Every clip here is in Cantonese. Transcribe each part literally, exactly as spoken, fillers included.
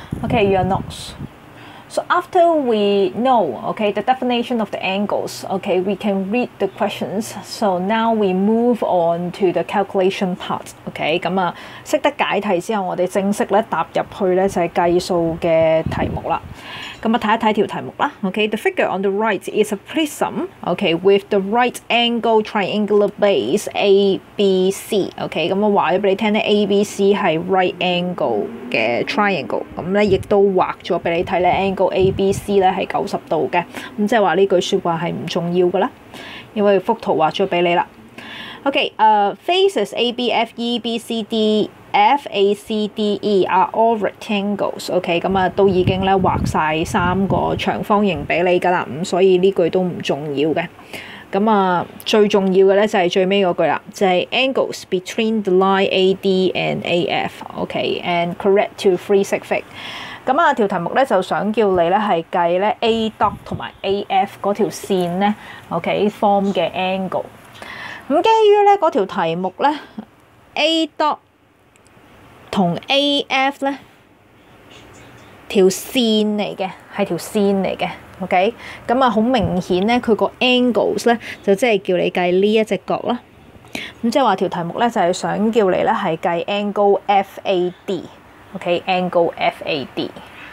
Okay, you're not. So after we know, okay, the definition of the angles, okay, we can read the questions. So now we move on to the calculation part, okay. 咁啊，識得解題之後，我哋正式咧踏入去咧就係計數嘅題目啦。咁啊，睇一睇條題目啦。Okay, the figure on the right is a prism, okay, with the right angle triangular base A B C. Okay, 咁我話咗俾你聽咧 ，A B C 係 right angle 嘅 triangle。咁咧亦都畫咗俾你睇咧 ，angle A B C 咧係九十度嘅。咁即係話呢句説話係唔重要噶啦，因為幅圖畫咗俾你啦。Okay, uh, faces A, B, F, E, B, C, D, F, A, C, D, E are all rectangles. OK, 咁啊都已經咧畫晒三個長方形俾你㗎啦，咁所以呢句都唔重要嘅。咁啊最重要嘅咧就係最尾嗰句啦，就係 angles between the line A D and A F。OK, and correct to three sig fig。咁啊條題目咧就想叫你咧係計咧 A dot 同埋 A F 嗰條線咧 OK form 嘅 angle。咁基於咧嗰條題目咧 A dot 同 A F 咧條線嚟嘅，係條線嚟嘅 ，OK。咁啊好明顯咧，佢個 angles 咧就即係叫你計呢一隻角啦。咁即係話條題目咧就係想叫你咧係計 angle F A D，OK，angle F A D。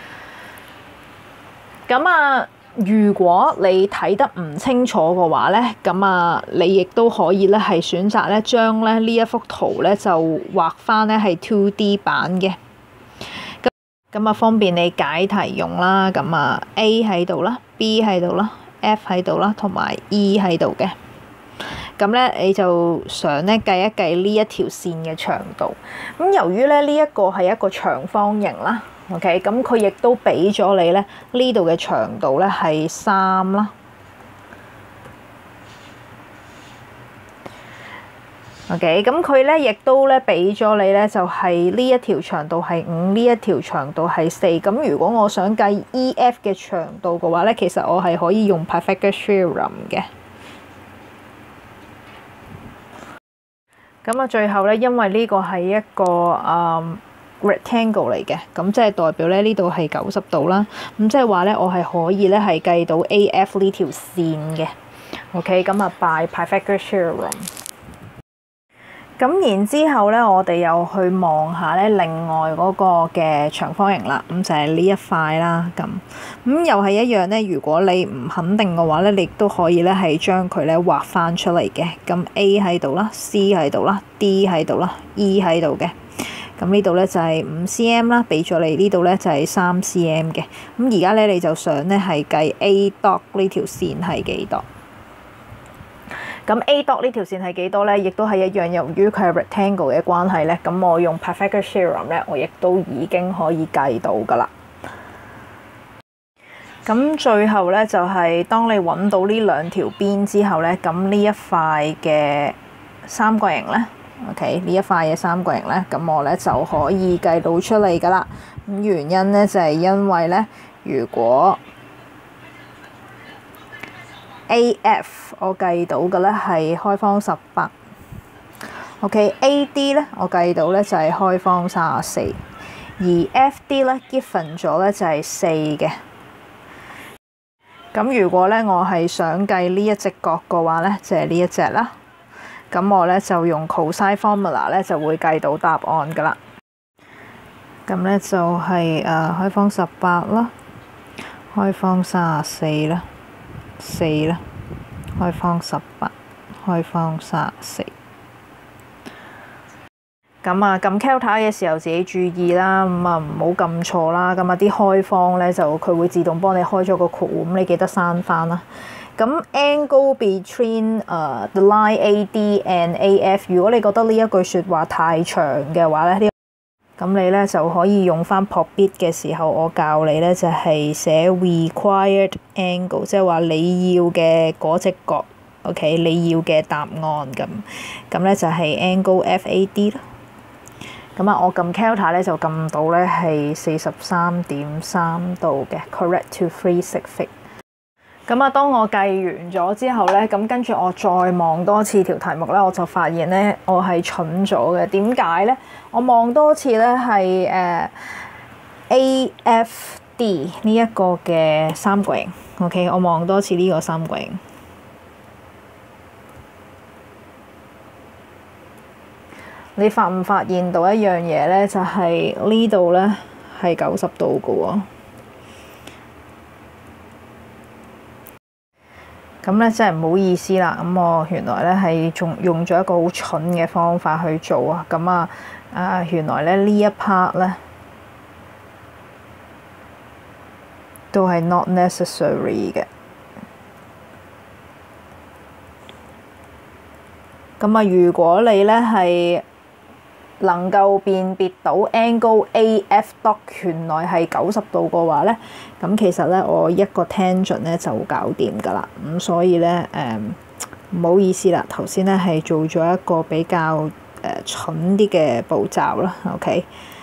咁啊。如果你睇得唔清楚嘅話咧，咁啊，你亦都可以咧係選擇咧將咧呢一幅圖咧就畫翻咧係 two D 版嘅，咁咁啊方便你解題用啦。咁啊 A 喺度啦 ，B 喺度啦 ，F 喺度啦，同埋 E 喺度嘅。咁咧你就想咧計一計呢一條線嘅長度。咁由於咧呢一個係一個長方形啦。OK， 咁佢亦都俾咗你咧呢度嘅長度咧係三啦。OK， 咁佢咧亦都咧俾咗你咧就係呢一條長度係五，呢一條長度係四。咁如果我想計 E F 嘅長度嘅話咧，其實我係可以用 Pythagoras theorem 嘅。咁啊，最後咧，因為呢個係一個誒。嗯rectangle 嚟嘅，咁即係代表咧呢度係九十度啦。咁即係話咧，我係可以咧係計到 A F 呢條線嘅。OK， 咁啊 by Pythagoras theorem。咁然之後咧，我哋又去望下咧另外嗰個嘅長方形啦。咁就係呢一塊啦。咁咁又係一樣咧。如果你唔肯定嘅話咧，你亦都可以咧係將佢咧畫翻出嚟嘅。咁 A 喺度啦 ，C 喺度啦 ，D 喺度啦 ，E 喺度嘅。咁呢度咧就係五 cm 啦，俾咗你呢度咧就係三 cm 嘅。咁而家咧你就想咧係計 A dot 呢條線係幾多？咁 A dot 呢條線係幾多咧？亦都係一樣，由於佢係 rectangle 嘅關係咧，咁我用 Pythagoras theorem 咧，我亦都已經可以計到噶啦。咁最後咧就係、是、當你揾到呢兩條邊之後咧，咁呢一塊嘅三角形咧。OK， 呢一塊嘅三角形咧，咁我咧就可以計到出嚟噶啦。咁原因咧就係、是、因為咧，如果 A F 我計到嘅咧係開方十八 ，OK，A D 咧我計到咧就係開方三十四，而 F D 咧 given 咗咧就係四嘅。咁如果咧我係想計呢一隻角嘅話咧，就係呢一隻啦。咁我咧就用 cosine formula 咧就會計到答案噶啦。咁咧就係、是、誒、呃、開方十八啦，開方三十四啦，四啦，開方十八，開方三十四。咁啊撳 calculator 嘅時候自己注意啦，咁啊唔好撳錯啦。咁啊啲開方咧就佢會自動幫你開咗個括弧，咁你記得刪翻啦。咁 angle between 誒、uh, the line A D and A F， 如果你覺得呢一句説話太長嘅話咧，咁你咧就可以用翻 pop bit 嘅時候，我教你咧就係、是、寫 required angle， 即係話你要嘅嗰隻角 ，OK， 你要嘅答案咁，咁咧就係 angle F A D 啦。咁啊，我撳 calculator 咧就撳到咧係四十三點三度嘅 correct to three sig fig。咁啊，當我計完咗之後咧，咁跟住我再望多次條題目咧，我就發現咧我係蠢咗嘅。點解咧？我望多次咧係誒 A F D 呢一個嘅三角形 ，OK， 我望多次呢個三角形。你發唔發現到一樣嘢咧？就係、是、呢度咧係九十度嘅喎。咁咧真係唔好意思啦。咁我原來咧係仲用咗一個好蠢嘅方法去做啊。咁啊啊，原來咧呢一 part 咧都係 not necessary 嘅。咁啊，如果你咧係能夠辨別到 angle A F dot 原來係九十度嘅話咧，咁其實咧我一個 tangent 咧就搞掂㗎啦。咁所以咧誒唔好意思啦，頭先咧係做咗一個比較誒、呃、蠢啲嘅步驟啦。OK，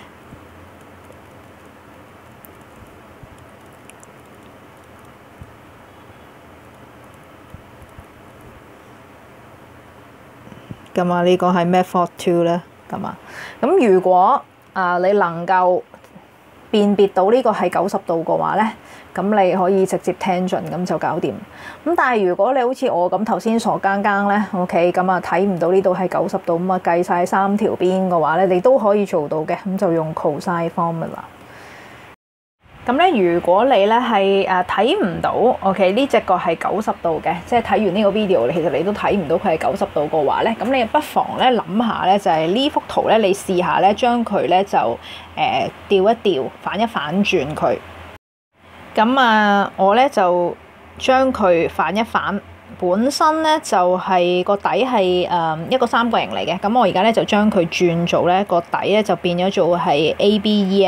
咁啊呢個係 method two 咧。咁啊，咁如果啊你能夠辨別到呢個係九十度嘅話咧，咁你可以直接 tangent 咁就搞掂。咁但係如果你好似我咁頭先傻更更咧 ，OK， 咁啊睇唔到呢度係九十度，咁啊計晒三條邊嘅話咧，你都可以做到嘅。咁就用 cosine formula。咁咧，如果你咧係誒睇唔到 ，OK 呢隻角係九十度嘅，即係睇完呢個 video，其實你都睇唔到佢係九十度嘅話咧，咁你不妨咧諗下咧，就係呢幅圖咧，你試下咧將佢咧就誒、呃、調一調，反一反轉佢。咁啊，我咧就將佢反一反，本身咧就係、是、個底係誒、呃、一個三角形嚟嘅，咁我而家咧就將佢轉做咧個底咧就變咗做係 A B E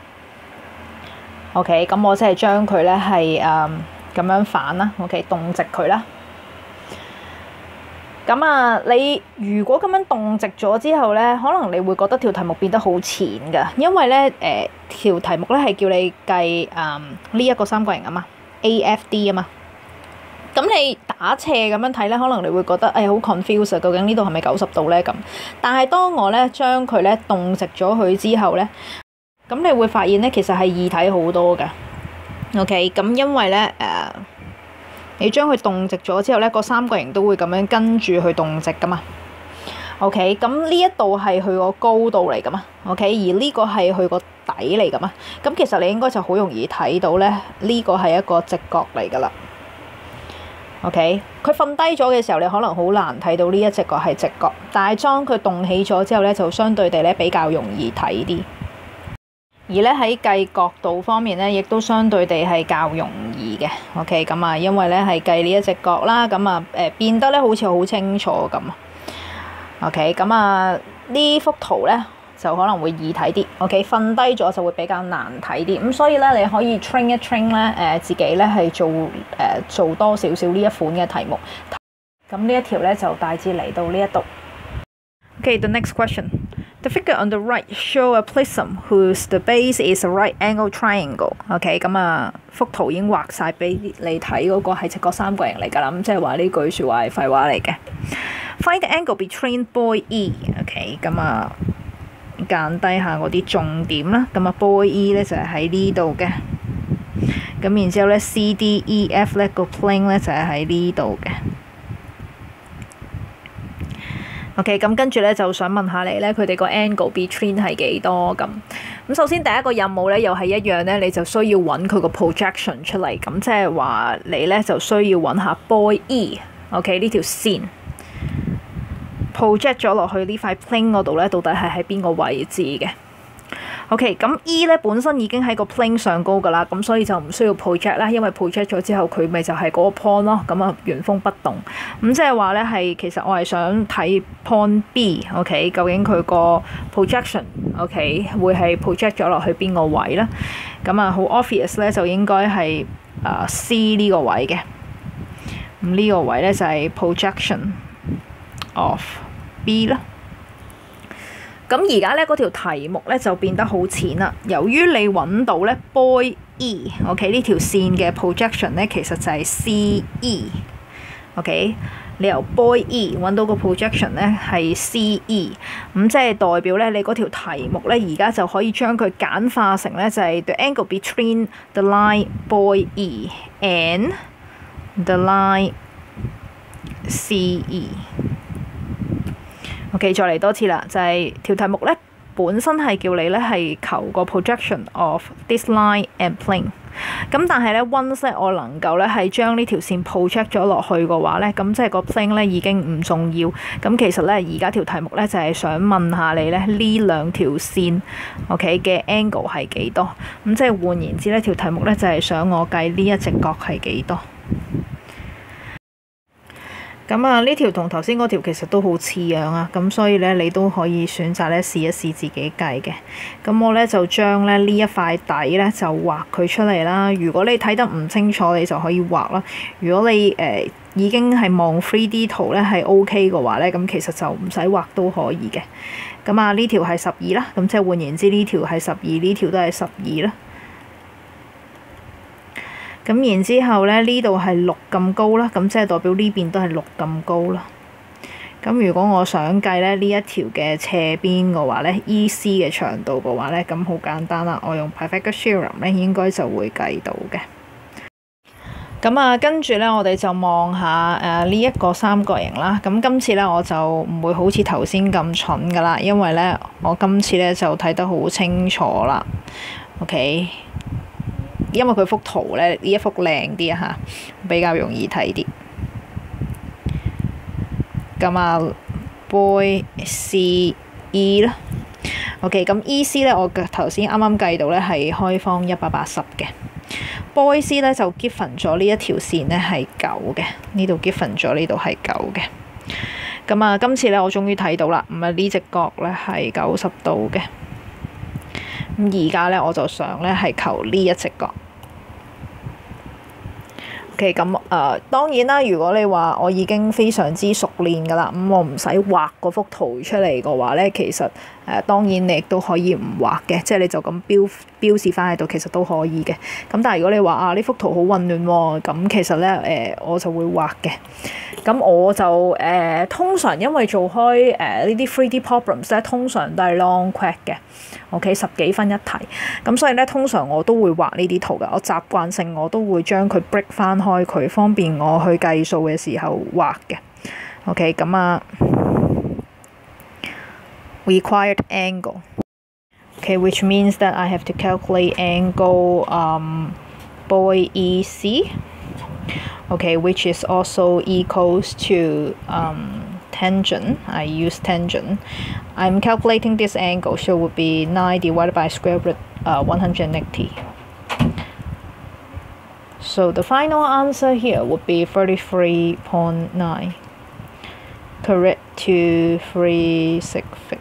F。OK， 咁我即係將佢咧係誒咁樣反啦 ，OK， 動直佢啦。咁啊，你如果咁樣動直咗之後咧，可能你會覺得條題目變得好淺㗎，因為咧誒條題目咧係叫你計誒呢一個三角形啊嘛 ，A F D 啊嘛。咁你打斜咁樣睇咧，可能你會覺得誒好 confuse 啊，究竟呢度係咪九十度咧咁？但係當我咧將佢咧動直咗佢之後咧，咁你會發現咧，其實係易睇好多㗎。OK， 咁因為咧誒、呃，你將佢動直咗之後咧，個三角形都會咁樣跟住去動直噶嘛。OK， 咁呢一度係佢個高度嚟噶嘛。OK， 而呢個係佢個底嚟噶嘛。咁其實你應該就好容易睇到咧，呢、這個係一個直角嚟噶啦。OK， 佢瞓低咗嘅時候，你可能好難睇到呢一隻角係直角，但係當佢動起咗之後咧，就相對地咧比較容易睇啲。而咧喺計角度方面咧，亦都相對地係較容易嘅。OK， 咁啊，因為咧係計呢一隻角啦，咁啊誒變得咧好似好清楚咁。OK， 咁啊呢幅圖咧就可能會易睇啲。OK， 瞓低咗就會比較難睇啲。咁所以咧你可以 train 一 train 咧誒自己咧係做誒、呃、做多少少呢一款嘅題目。咁呢一條咧就大致嚟到呢一度。Okay, the next question.The figure on the right show a prism whose the base is a right angle triangle. OK， 咁啊，幅圖已經畫晒俾你睇，嗰個係直角三角形嚟㗎啦。咁即係話呢句説話係廢話嚟嘅。Find the angle between Boy E。OK， 咁啊，間低下嗰啲重點啦。咁啊，Boy E 咧就係喺呢度嘅。咁然之後咧 ，C D E F 咧個 plane 咧就係喺呢度嘅。OK， 咁跟住咧就想問下你咧，佢哋個 angle between 係幾多咁？咁首先第一個任務咧又係一樣咧，你就需要揾佢個 projection 出嚟。咁即係話你咧就需要揾下 Boy E。OK， 呢條線 project 咗落去呢塊 plane 嗰度咧，到底係喺邊個位置嘅？OK， 咁 E 咧本身已經喺個 plane 上高㗎啦，咁所以就唔需要 project 啦，因為 project 咗之後佢咪就係嗰個 point 咯，咁啊原封不動。咁即係話咧係其實我係想睇 point B，OK， 究竟佢個 projection，OK 會係 project 咗落去邊個位咧？咁啊好 obvious 咧就應該係啊 C 呢個位嘅。咁呢個位咧就係 projection of B 啦。咁而家咧嗰條題目咧就變得好淺啦。由於你揾到咧 Boy E，OK 呢條線嘅 projection 咧其實就係 C E，OK， 你由 boy E 揾到個 projection 咧係 C E， 咁即係代表咧你嗰條題目咧而家就可以將佢簡化成咧就係、是、the angle between the line boy E and the line C E。OK， 再嚟多次啦，就係、是、條題目咧本身係叫你咧係求個 projection of this line and plane。咁但係咧 once 咧我能夠咧係將呢條線 project 咗落去嘅話咧，咁即係個 plane 咧已經唔重要。咁其實咧而家條題目咧就係想問下你咧呢兩條線 OK 嘅 angle 係幾多？咁即係換言之咧條題目咧就係想我計呢一隻角係幾多？咁啊，呢條同頭先嗰條其實都好似樣啊，咁所以咧你都可以選擇咧試一試自己計嘅。咁我咧就將咧呢一塊底咧就畫佢出嚟啦。如果你睇得唔清楚，你就可以畫啦。如果你誒、呃、已經係望 three D 圖咧係 OK 嘅話咧，咁其實就唔使畫都可以嘅。咁啊，呢條係十二啦，咁即係換言之呢條係十二，呢條都係十二啦。咁然之後咧，呢度係六咁高啦，咁即係代表呢邊都係六咁高啦。咁如果我想計咧呢一條嘅斜邊嘅話咧 ，E C 嘅長度嘅話咧，咁好簡單啦，我用 Pythagoras theorem 咧應該就會計到嘅。咁啊，跟住咧我哋就望下誒呢一個三角形啦。咁今次咧我就唔會好似頭先咁蠢噶啦，因為咧我今次咧就睇得好清楚啦。OK。因為佢幅圖咧，呢一幅靚啲啊嚇，比較容易睇啲。咁啊 ，boy C E 啦。OK， 咁 E C 咧，我頭先啱啱計到咧係開方一百八十嘅。boy C 咧就 given 咗呢一條線咧係九嘅，呢度 given 咗呢度係九嘅。咁啊，今次咧我終於睇到啦，咁啊呢隻角咧係九十度嘅。咁而家咧我就想咧係求呢一隻角。OK， 咁誒、呃、當然啦，如果你話我已經非常之熟練㗎啦，咁我唔使畫嗰幅圖出嚟嘅話咧，其實誒、呃、當然你亦都可以唔畫嘅，即係你就咁標標示翻喺度，其實都可以嘅。咁但係如果你話啊呢幅圖好混亂喎，咁其實咧誒、呃、我就會畫嘅。咁我就誒、呃、通常因為做開誒呢啲 three D problems 咧，通常都係 long quack 嘅 ，OK 十幾分一題。咁所以咧，通常我都會畫呢啲圖嘅。我習慣性我都會將佢 break 翻開佢，方便我去計數嘅時候畫嘅。OK， 咁啊 required angle。Okay, which means that I have to calculate angle um, boy E C。Okay, which is also equals to um, tangent. I use tangent. I'm calculating this angle, so it would be nine divided by square root uh, one hundred eighty. So the final answer here would be thirty-three point nine. Correct to three six six.